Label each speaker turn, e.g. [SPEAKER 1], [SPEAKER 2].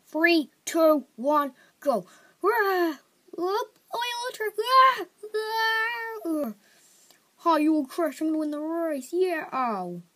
[SPEAKER 1] 3, 2, 1, go. Whoop, oil truck. How you were crashing to win the race? Yeah. Oh.